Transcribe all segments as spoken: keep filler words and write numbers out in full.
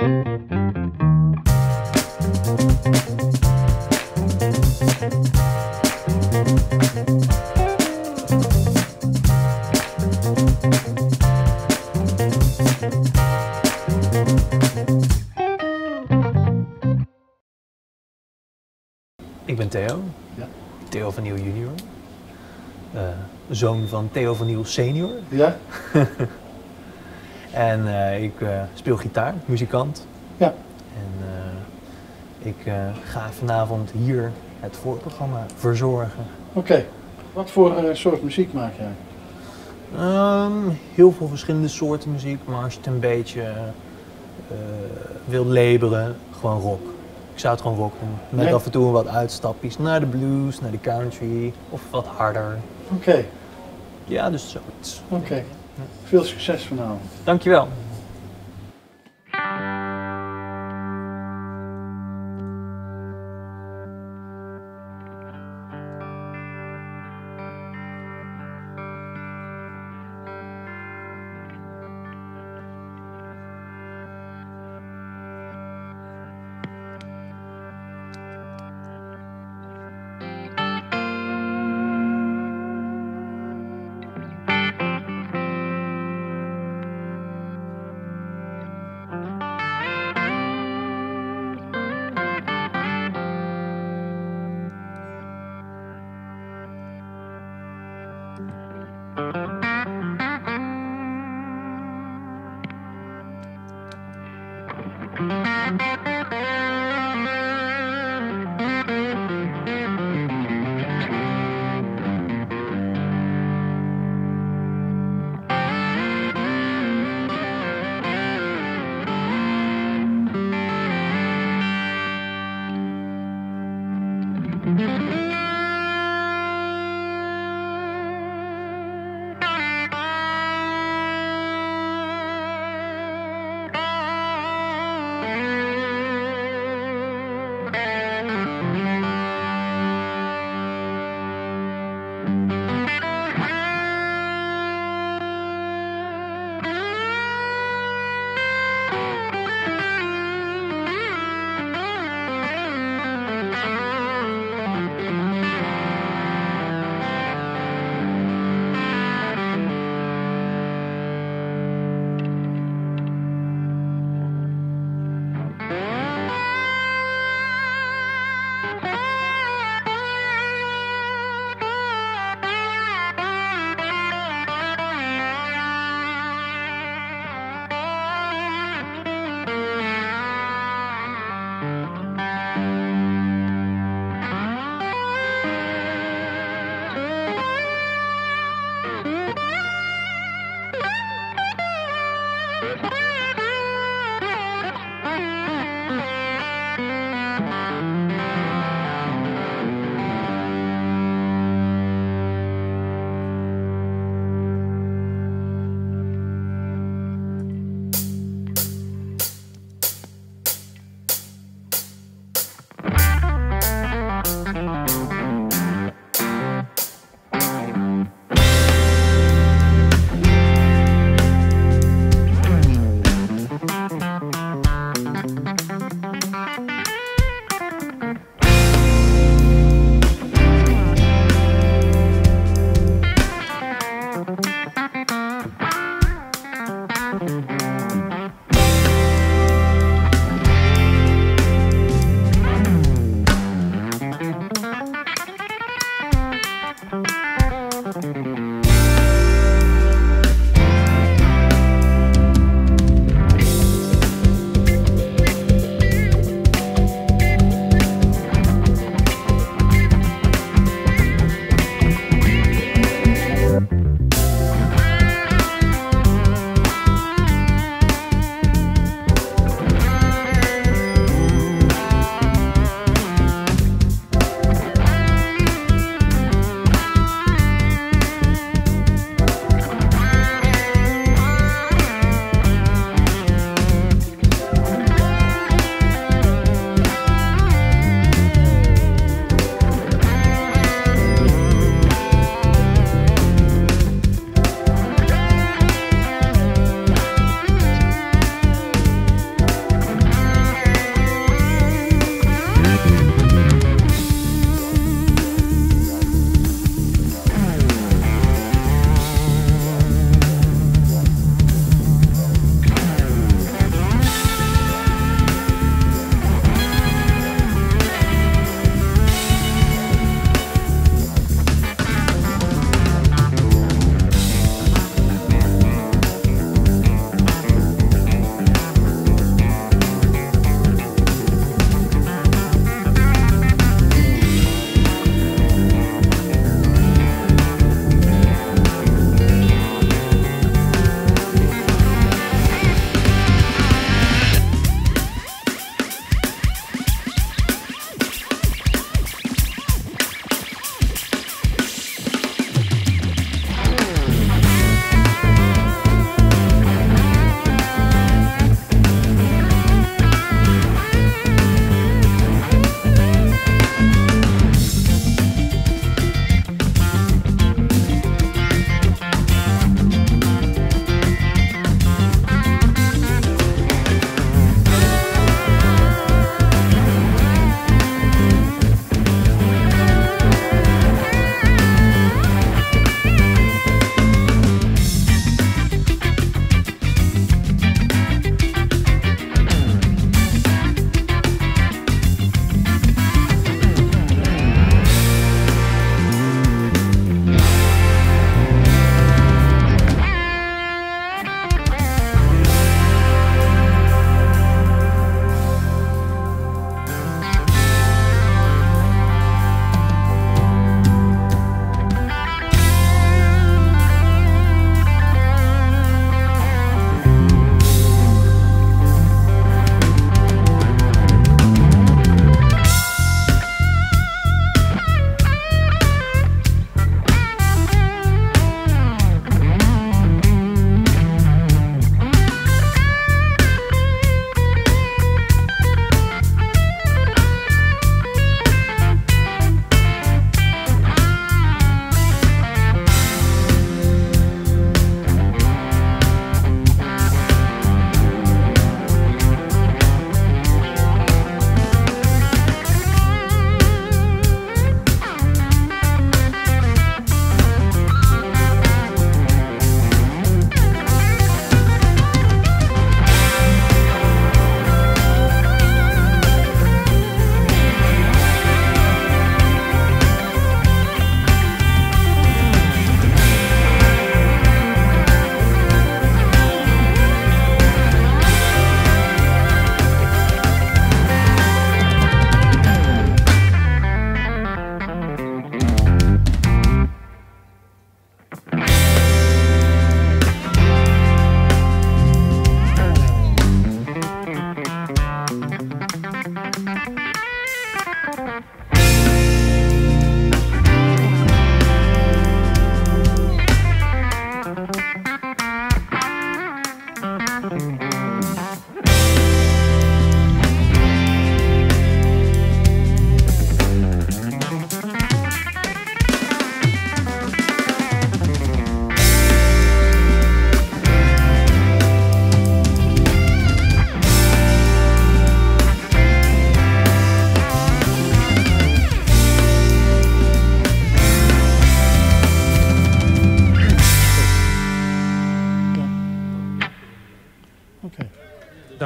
Ik ben Theo, Ja. Theo van Nieuw junior, uh, zoon van Theo van Nieuw senior. Ja. En uh, ik uh, speel gitaar, muzikant. Ja. En uh, ik uh, ga vanavond hier het voorprogramma verzorgen. Oké. Okay. Wat voor uh, soort muziek maak jij? Um, heel veel verschillende soorten muziek, maar als je het een beetje uh, wil labelen, gewoon rock. Ik zou het gewoon rock doen. Met nee. af en toe wat uitstapjes naar de blues, naar de country of wat harder. Oké. Okay. Ja, dus zoiets. Oké. Okay. Ja. Veel succes vanavond. Dankjewel.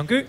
Dank u. Ik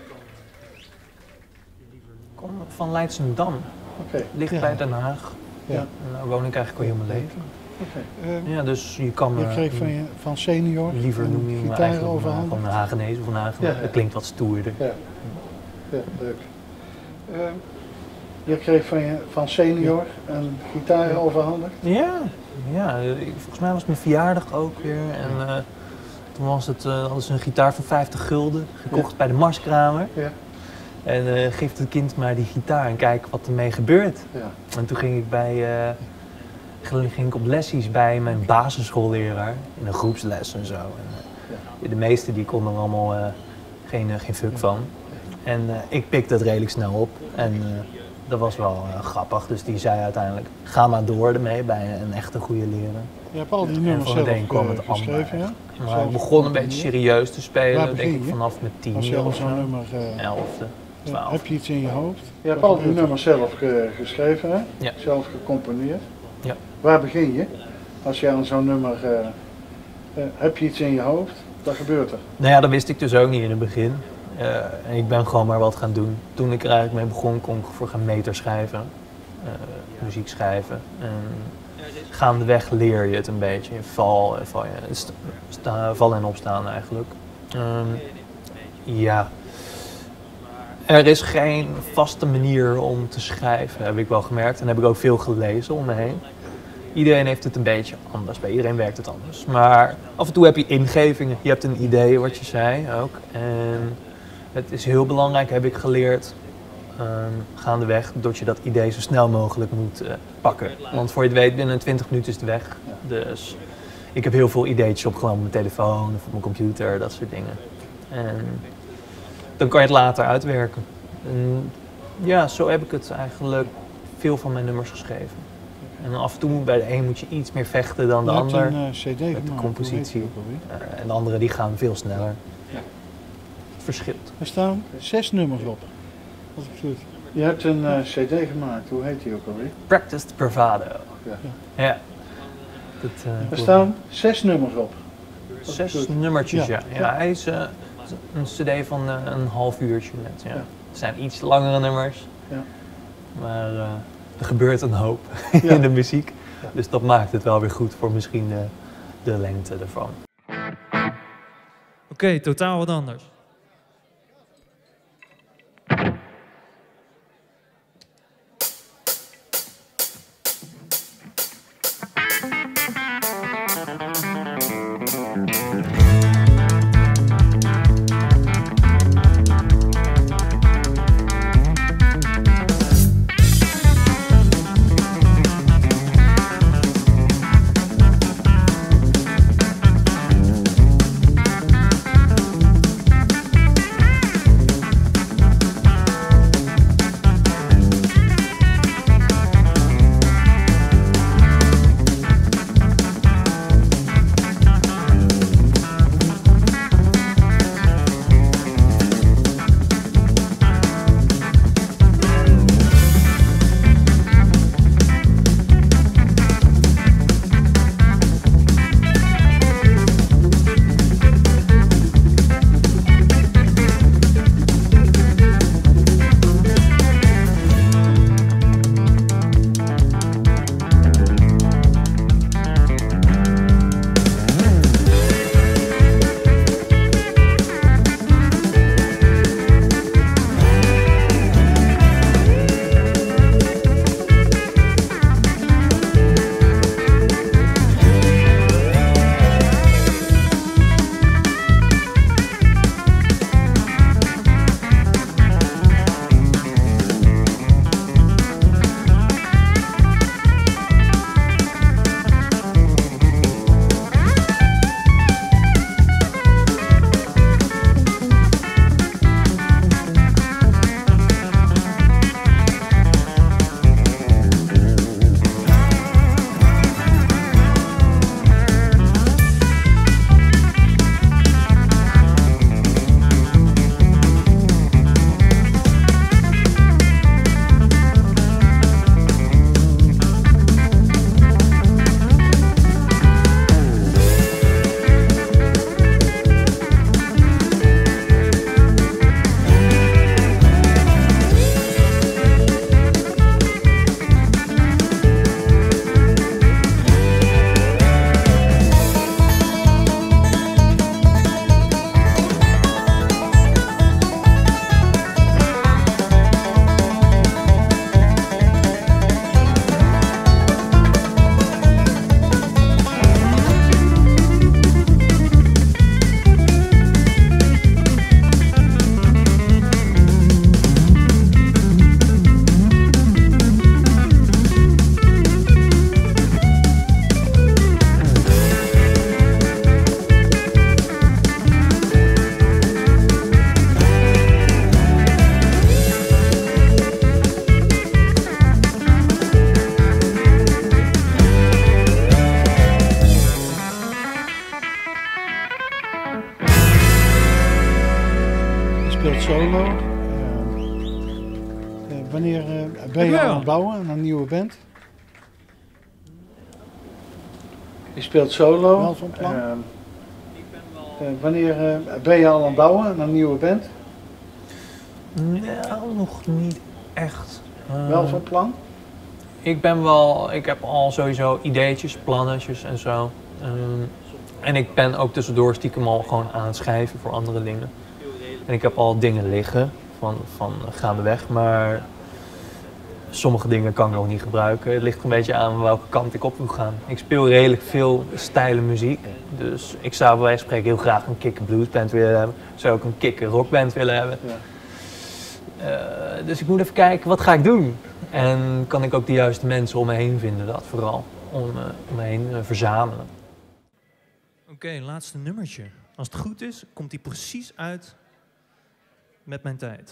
kom van Leidschendam. Oké. Ligt Ja. bij Den Haag. Ja. En daar woon ik eigenlijk al heel mijn leven. Oké. Uh, Ja, dus je kan me je kreeg van, je, van senior liever een noem je me gitaar eigenlijk overhandigd. van een Hagenees of een Hagenees. Ja, ja. Dat klinkt wat stoerder. Ja. Ja, leuk. Uh, Je kreeg van, je, van senior een gitaar overhandigd. Ja, ja, ik- volgens mij was het mijn verjaardag ook weer. En eh, toen was het, eh, hadden ze een gitaar van vijftig gulden gekocht bij de Marskramer. Ja. En eh geeft het kind maar die gitaar en kijk wat ermee gebeurt. Ja. En toen ging ik, bij, eh, ging ik op lessies bij mijn basisschoolleraar. In een groepsles en zo. En, eh, de meesten die konden er allemaal eh, geen, eh, geen fuck van. En eh, ik pikte het redelijk snel op. En eh, dat was wel eh, grappig. Dus die zei uiteindelijk, ga maar door ermee bij een echte goede leraar. je hebt al die En nummers van zelf het een kwam het uh, ander geschreven, ja? Maar Zelf ik begon een beetje gecomponeerd? serieus te Waar spelen, begin denk ik je? vanaf mijn Als tiende je al of zo'n zo. nummer... Uh, Elfde, twaalfde. heb je iets in je hoofd? Je hebt Wat al die gebeurt er? nummers zelf eh, geschreven, hè? Ja. Zelf gecomponeerd. Ja. Waar begin je? Als je aan zo'n nummer... eh, eh, heb je iets in je hoofd? Wat gebeurt er? Nou ja, dat wist ik dus ook niet in het begin. Eh, en ik ben gewoon maar wat gaan doen. Toen ik er eigenlijk mee begon, kon ik voor gaan meter schrijven. Eh, muziek schrijven. En gaandeweg leer je het een beetje. Je val, val, je, sta, sta- vallen en opstaan eigenlijk. Ehm, ja. Er is geen vaste manier om te schrijven, heb ik wel gemerkt. En heb ik ook veel gelezen om me heen. Iedereen heeft het een beetje anders. Bij iedereen werkt het anders. Maar af en toe heb je ingevingen. Je hebt een idee, wat je zei ook. En het is heel belangrijk, heb ik geleerd, um, gaandeweg, dat je dat idee zo snel mogelijk moet uh, pakken. Want voor je het weet, binnen twintig minuten is het weg. Dus ik heb heel veel ideetjes opgenomen op mijn telefoon of op mijn computer, dat soort dingen. En dan kan je het later uitwerken. En ja, zo heb ik het eigenlijk veel van mijn nummers geschreven. En af en toe bij de een moet je iets meer vechten dan de je hebt ander. een uh, cd gemaakt. Met de hoe compositie. heet die ook alweer? Uh, en de andere die gaan veel sneller. Ja. Het verschilt. Er staan zes nummers op. Als ik het goed. Je hebt een uh, cd gemaakt. Hoe heet die ook alweer? Practiced Bravado. Ja. Ja. Dat, uh, Er staan zes nummers op. Zes nummertjes, ja. Ja. Ja, ja hij is uh, een cd van uh, een half uurtje net. Ja. Ja. Het zijn iets langere nummers. Ja. Maar uh, er gebeurt een hoop Ja. in de muziek. Ja. Dus dat maakt het wel weer goed voor misschien de, de lengte ervan. Oké, okay, totaal wat anders. wanneer eh, ben je Ja. aan het bouwen aan een nieuwe band? Je speelt solo. Wel van plan? Ehm, eh, wanneer eh, ben je al aan het bouwen aan een nieuwe band? Nou, nog niet echt. Eh, Wel van plan? Ik ben wel, ik heb al sowieso ideetjes, plannetjes en zo. Ehm, en ik ben ook tussendoor stiekem al gewoon aan het schrijven voor andere dingen. En ik heb al dingen liggen van, van gaandeweg, maar sommige dingen kan ik nog niet gebruiken. Het ligt een beetje aan welke kant ik op wil gaan. Ik speel redelijk veel stijlen muziek, dus ik zou bij wijze van spreken heel graag een kick bluesband willen hebben. Ik zou ook een kick rockband willen hebben. Ja. Uh, dus ik moet even kijken, wat ga ik doen? En kan ik ook de juiste mensen om me heen vinden, dat vooral. Om, uh, om me heen uh, verzamelen. Oké, okay, laatste nummertje. Als het goed is, komt die precies uit met mijn tijd.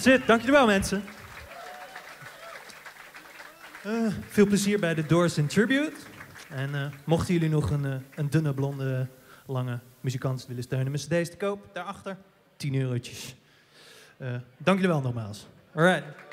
That's it. Dank jullie wel, mensen. Uh, veel plezier bij de Doors in Tribute. En uh, mochten jullie nog een, uh, een dunne, blonde, lange muzikant willen steunen met cd's te koop, daarachter tien eurotjes. Uh, dank jullie wel nogmaals. Alright.